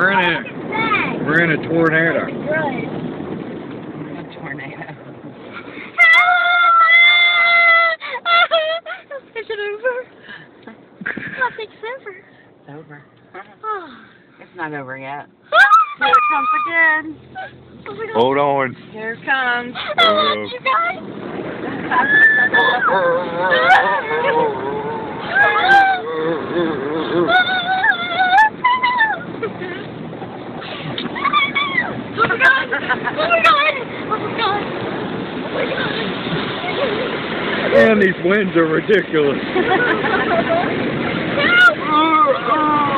We're in a tornado. A tornado. Is it over? I think it's over. It's over. Oh. It's not over yet. Here it comes again. Oh my God. Hold on. Here it comes. I love you guys. Oh my God! Oh my God! Oh my God! Oh my God! And these winds are ridiculous. Help!